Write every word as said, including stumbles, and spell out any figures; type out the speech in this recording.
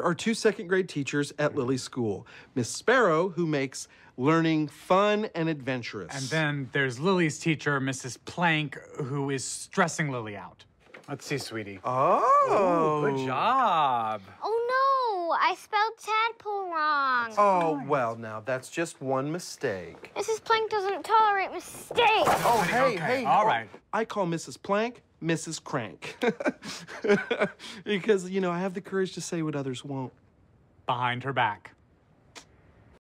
are two second grade teachers at Lily's school. Miss Sparrow, who makes learning fun and adventurous. And then there's Lily's teacher, Missus Plank, who is stressing Lily out. Let's see, sweetie. Oh. Ooh, good job. Oh, no. I spelled tadpole wrong. Oh, well, now, that's just one mistake. Missus Plank doesn't tolerate mistakes. Oh, hey, okay. hey. All oh, right. I call Missus Plank Missus Crank. Because, you know, I have the courage to say what others won't. Behind her back.